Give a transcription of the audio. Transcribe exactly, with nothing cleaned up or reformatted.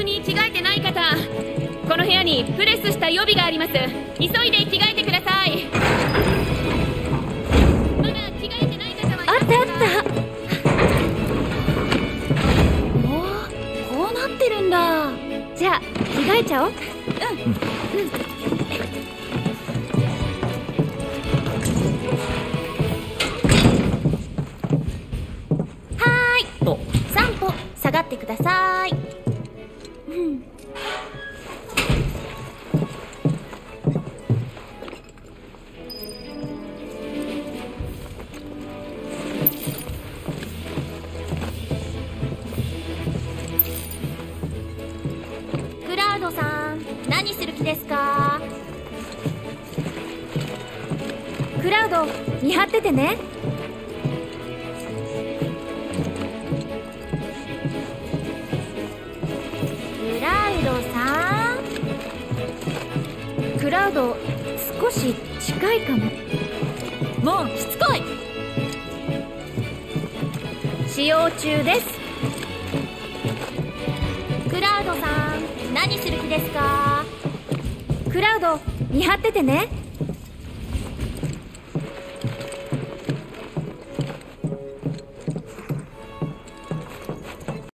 服に着替えてない方、この部屋にプレスした予備があります。急いで着替えてください。まだ着替えてない方はいますか？ あったあった。おお、こうなってるんだ。じゃあ着替えちゃおう。うん、うん。散歩下がってください。うん、クラウドさん、何する気ですか？クラウド、見張っててね。クラウド、少し近いかも。もうしつこい。使用中です。クラウドさん、何する気ですか？クラウド、見張っててね。